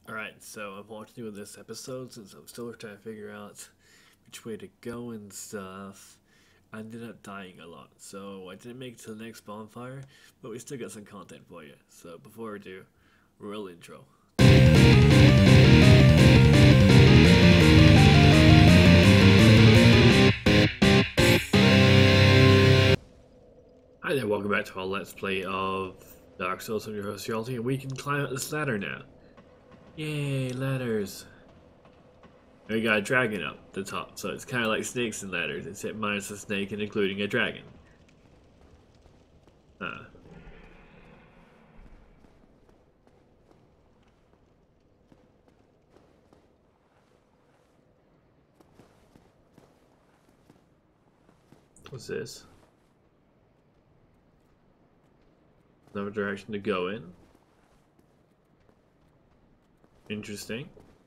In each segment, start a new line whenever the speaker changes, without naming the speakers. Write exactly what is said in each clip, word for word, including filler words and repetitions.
Alright, so I'm watching with this episode since I'm still trying to figure out which way to go and stuff. I ended up dying a lot, so I didn't make it to the next bonfire, but we still got some content for you. So before we do, real intro. Hi there, welcome back to our Let's Play of Dark Souls. I'm your host, Yalty, and we can climb up this ladder now. Yay, ladders! And we got a dragon up the top, so it's kind of like snakes and ladders, except minus a snake and including a dragon. Huh. What's this? Another direction to go in. Interesting.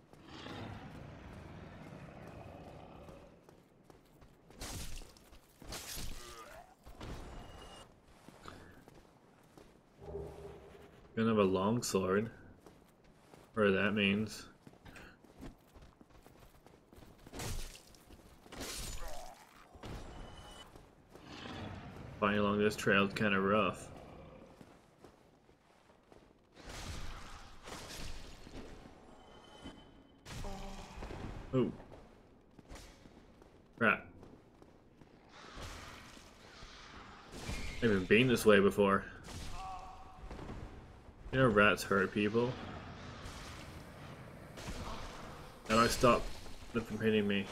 Gonna have a long sword. Whatever that means. Flying along this trail is kind of rough. Oh. Rat. I've never been this way before. You know rats hurt people. How do I stop them from hitting me?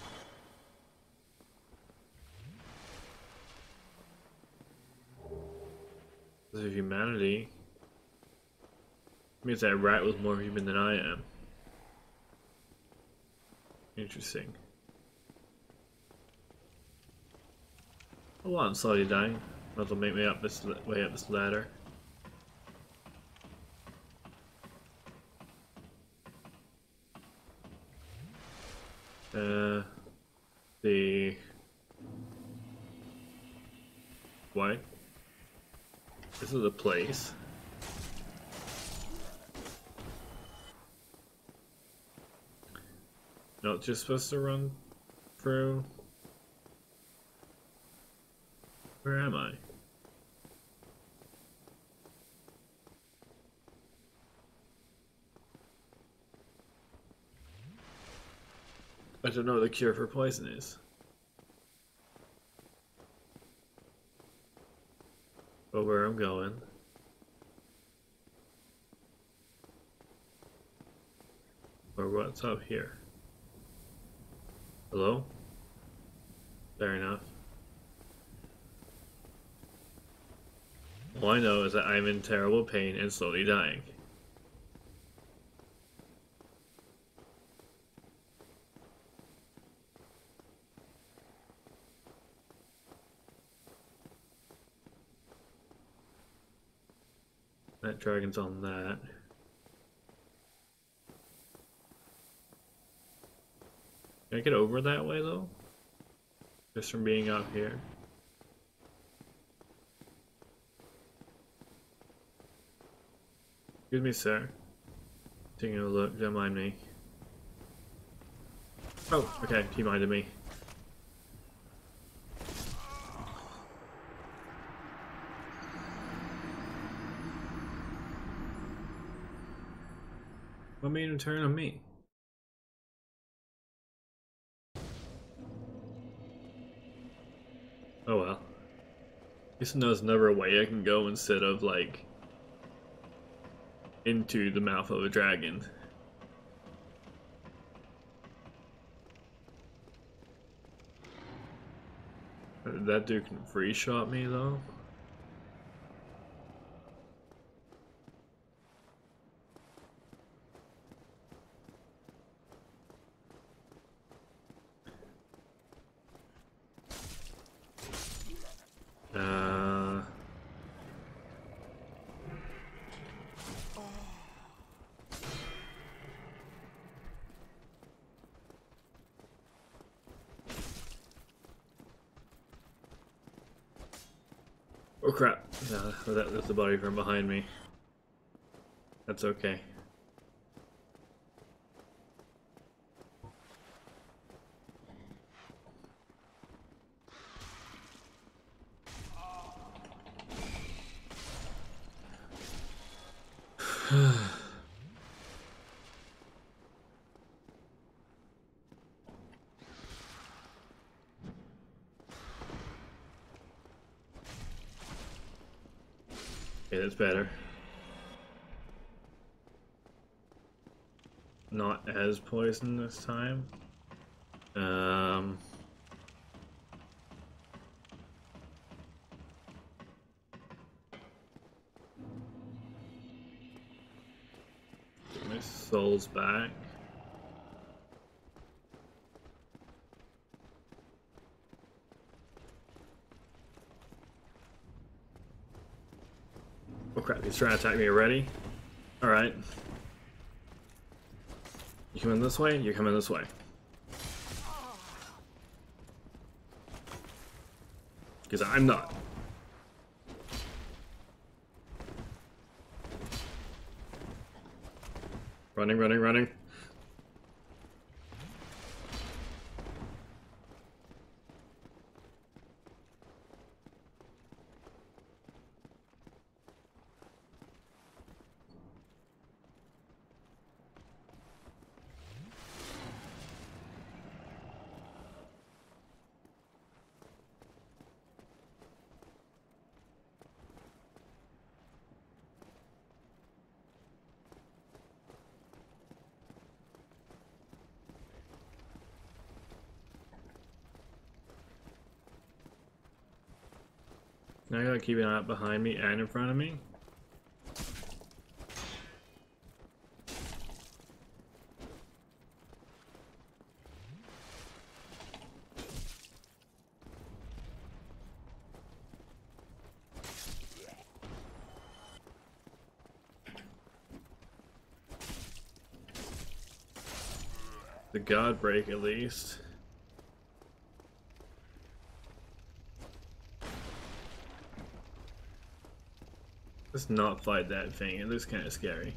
This is humanity. It means that rat was more human than I am. Interesting. Oh, I'm slowly dying. Might as well make me up this way up this ladder. Uh, the what? This is a place. No, it's just supposed to run through. Where am I? I don't know what the cure for poison is. But where I'm going. Or what's up here? Hello? Fair enough. All I know is that I'm in terrible pain and slowly dying. That dragon's on that. Can I get over that way though? Just from being up here. Excuse me, sir. Taking a look, don't mind me. Oh, okay, he minded me. What made him turn on me? Oh well. At least there's another way I can go instead of like into the mouth of a dragon. That dude can free shot me though. Uh, oh crap! No, that was the body from behind me. That's okay. Okay, that's better. Not as poison this time. Um... Get my souls back. Oh crap, he's trying to attack me already? Alright. You coming this way? You're coming this way. Because I'm not. Running, running, running. Now I gotta keep an eye out behind me and in front of me. The god break at least. Let's not fight that thing, it looks kind of scary.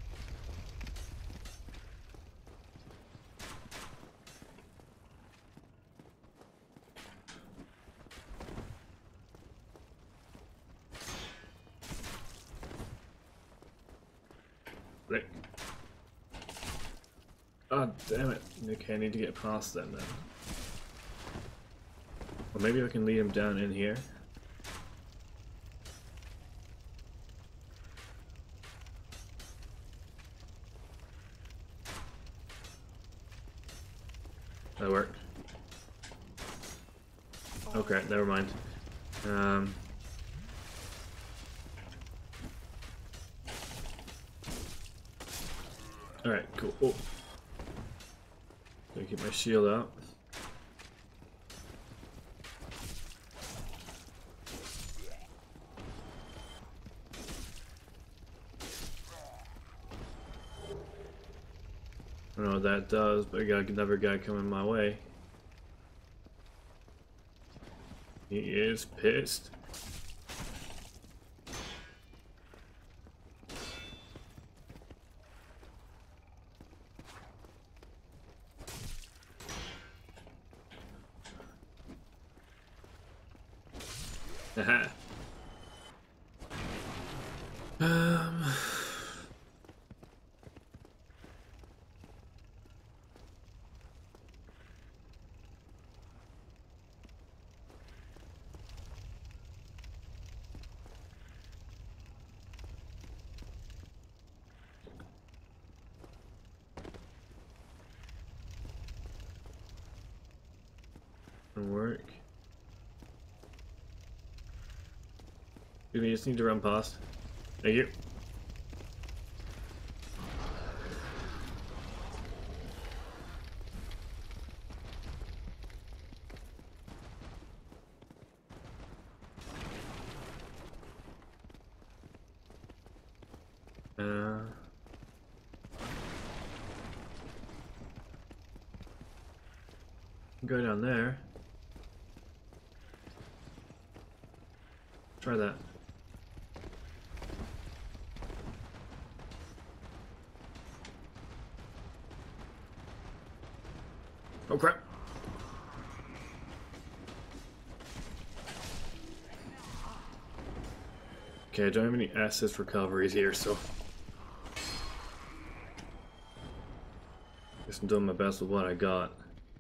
Right. Oh, damn it. Okay, I need to get past them then. Or maybe I can lead him down in here. That worked. Okay, never mind. Um... Alright, cool. Oh. Gotta keep my shield out. I don't know what that does, but I got another guy coming my way. He is pissed. Haha. um. Work. We just need to run past. Thank you. Uh, go down there. Try that. Oh crap. Okay, I don't have any assist recoveries here, so Just doing my best with what I got.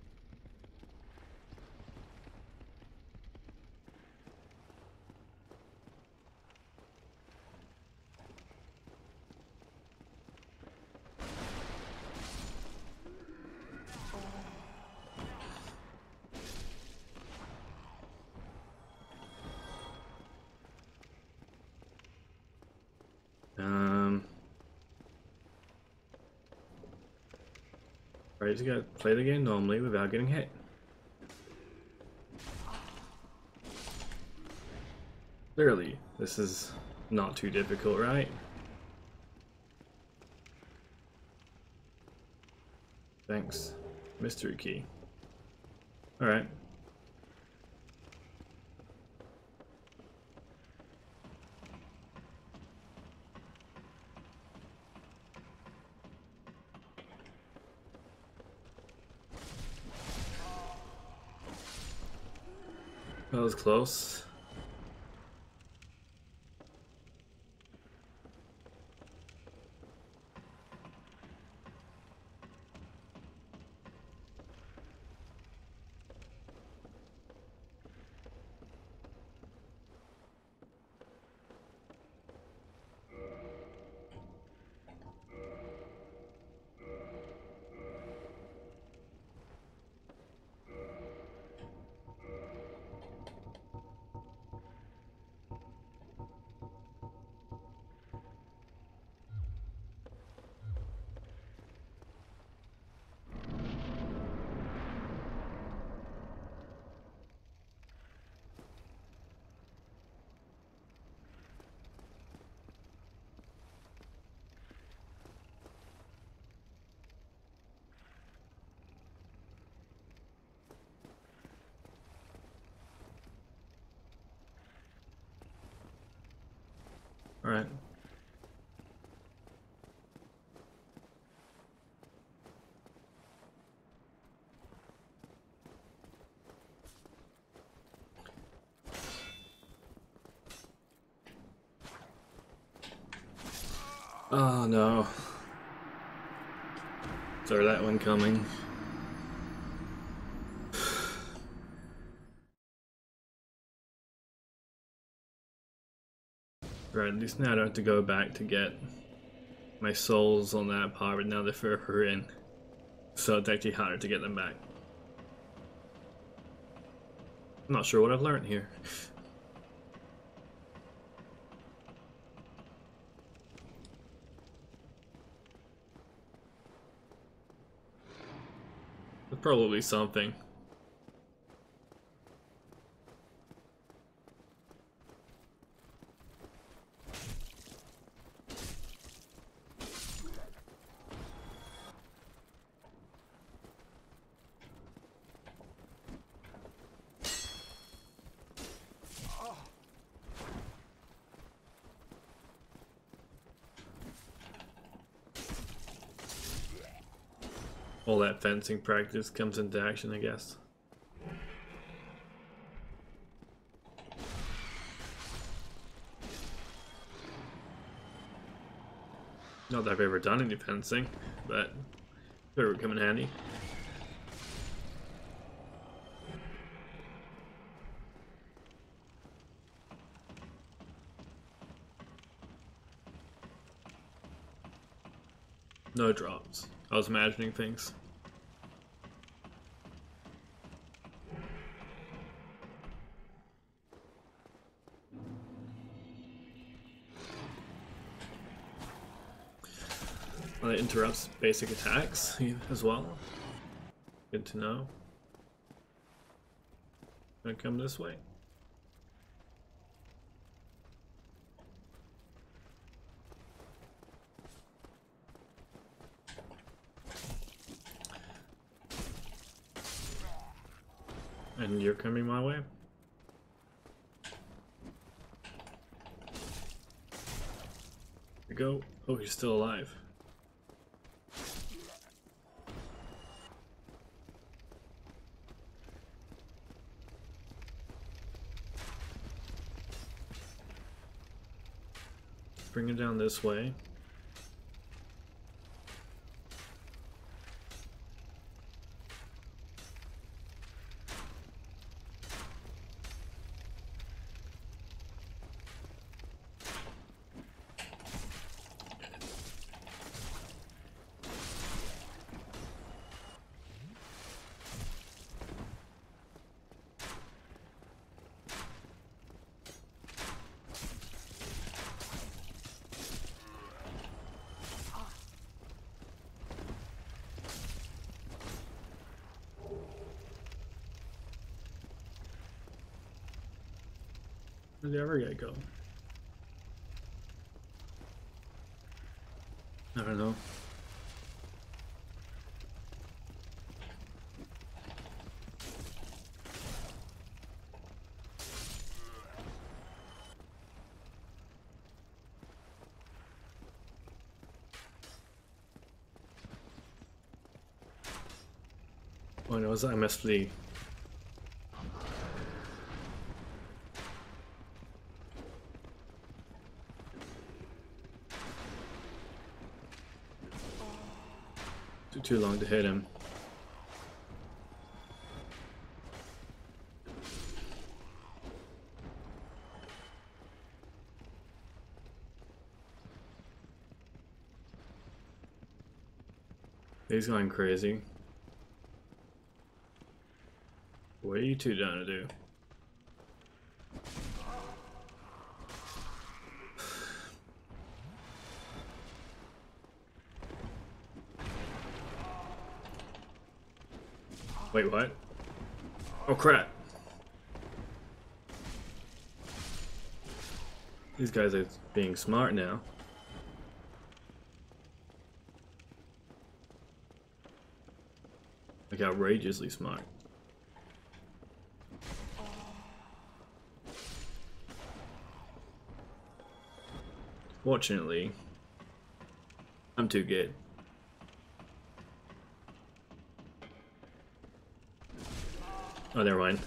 Um, ready to go play the game normally without getting hit. Clearly, this is not too difficult, right? Thanks. Mystery key. Alright. That was close. Alright. Oh no. Saw that one coming. Right, at least now I don't have to go back to get my souls on that part, but now they're further in. So it's actually harder to get them back. I'm not sure what I've learned here. There's probably something. All that fencing practice comes into action, I guess. Not that I've ever done any fencing, but it would come in handy. No drops. I was imagining things. Well, it interrupts basic attacks as well. Good to know. Gonna come this way. And you're coming my way? Here we go. Oh, he's still alive. Bring it down this way. Where'd the other guy go? I don't know. Oh no, I must flee. Took too long to hit him. He's going crazy. What are you two down to do? Wait, what? Oh crap! These guys are being smart now. Like outrageously smart. Fortunately, I'm too good. Oh, never mind.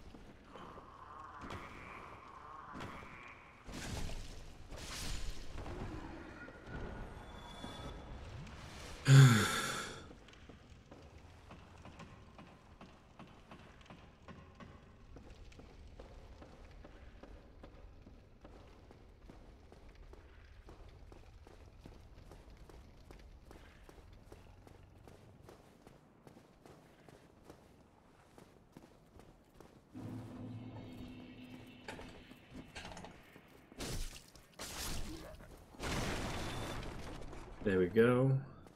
There we go.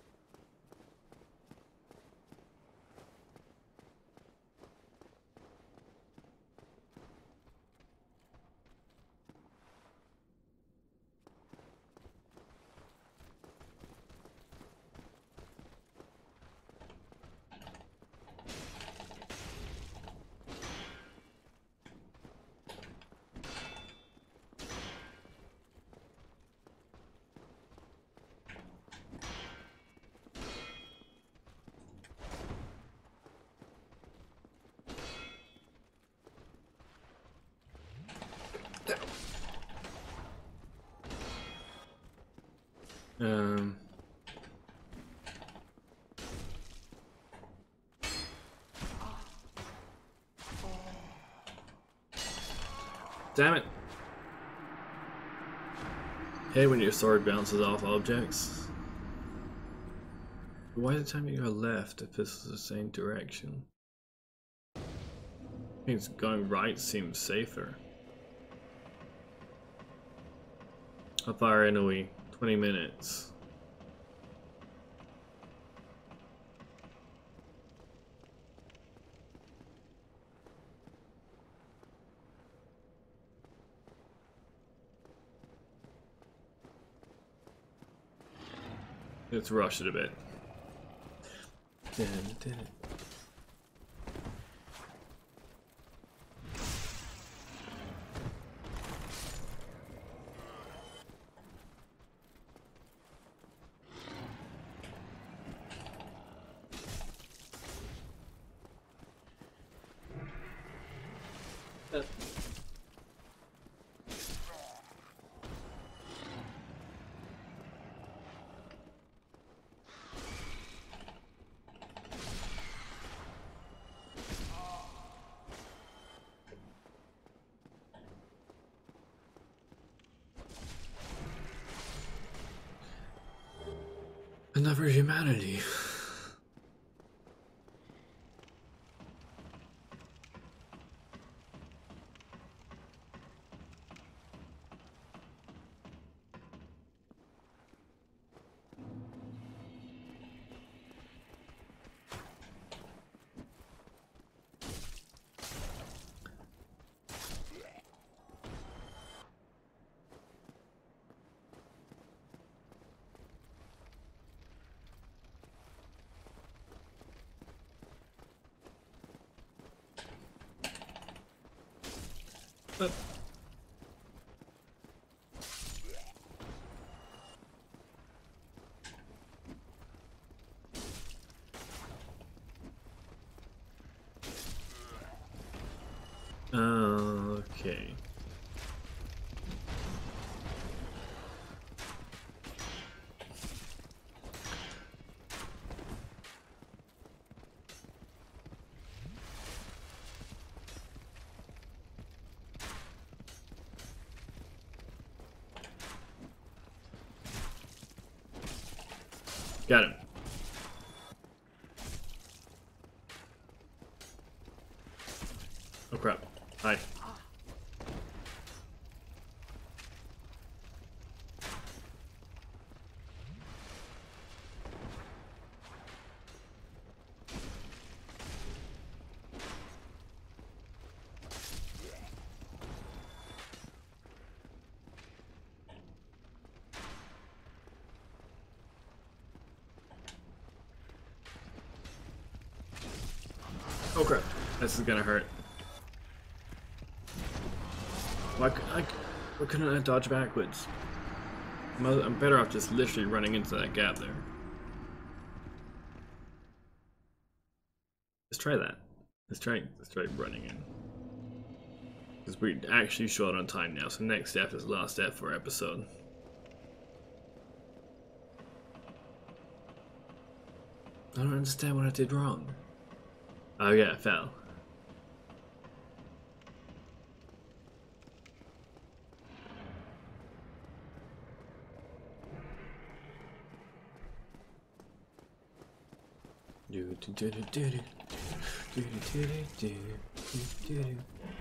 Um. Damn it! Hey, when your sword bounces off objects. Why the time you go left if this is the same direction? I think it's going right seems safer. How far in are we? twenty minutes. Let's rush it a bit. Dun, dun. Another humanity. But okay. Got him. Oh crap. Hi. Oh crap. This is gonna hurt. Why, I, why couldn't I dodge backwards? I'm, I'm better off just literally running into that gap there. Let's try that. Let's try, let's try running in. Because we're actually short on time now, so next step is the last step for our episode. I don't understand what I did wrong. Oh yeah, I fell. Do do do do do do do do do do do.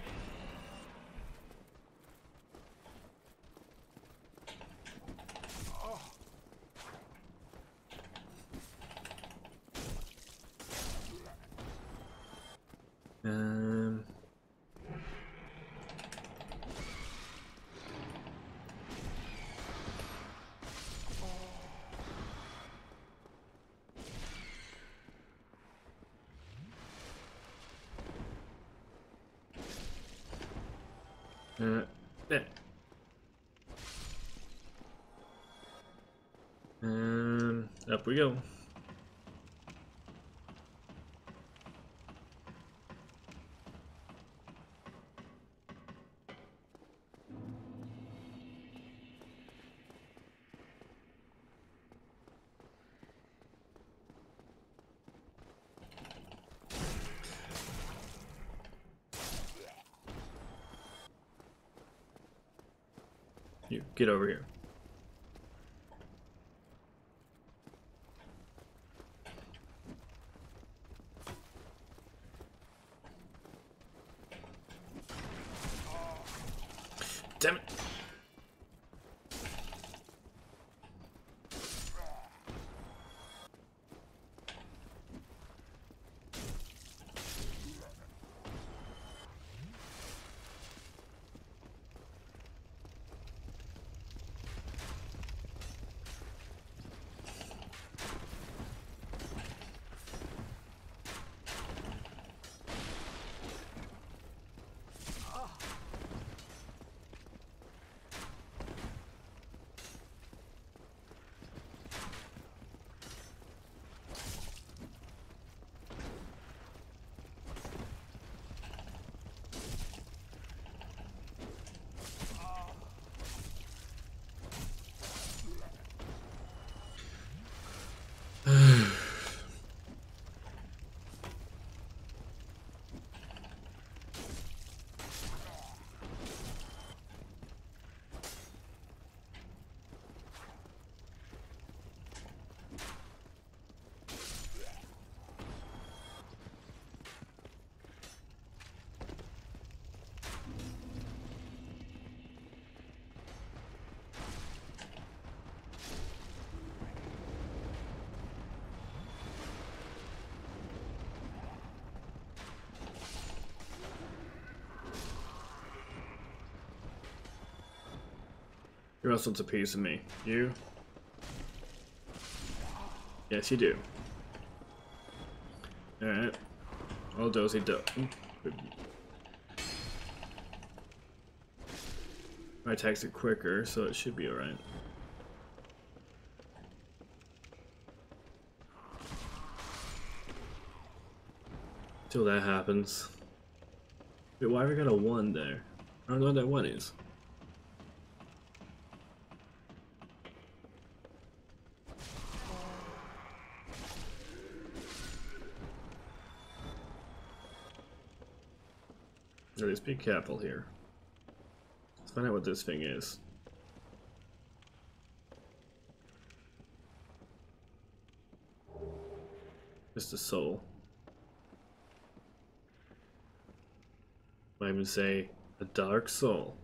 Um. Uh, there. Um, up we go. You get over here. Damn it. Who else wants a piece of me? You? Yes, you do. Alright. All dozy do. My attacks are quicker, so it should be alright. Till that happens. Wait, why have I got a one there? I don't know what that one is. At least be careful here. Let's find out what this thing is. Just a soul. Might even say a dark soul.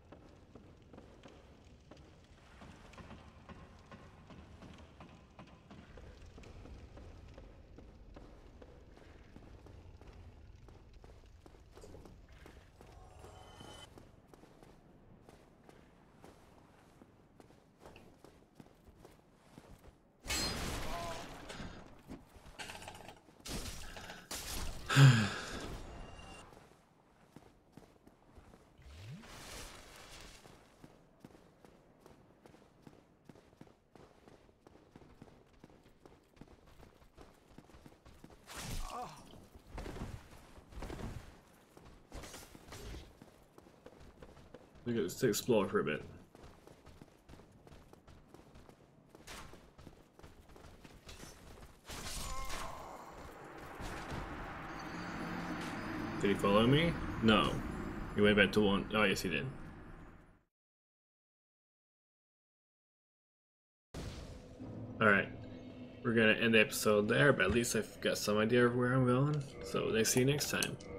Let's explore for a bit. Did he follow me? No. He went back to one. Oh, yes, he did. Alright. We're gonna end the episode there, but at least I've got some idea of where I'm going. So, see you next time.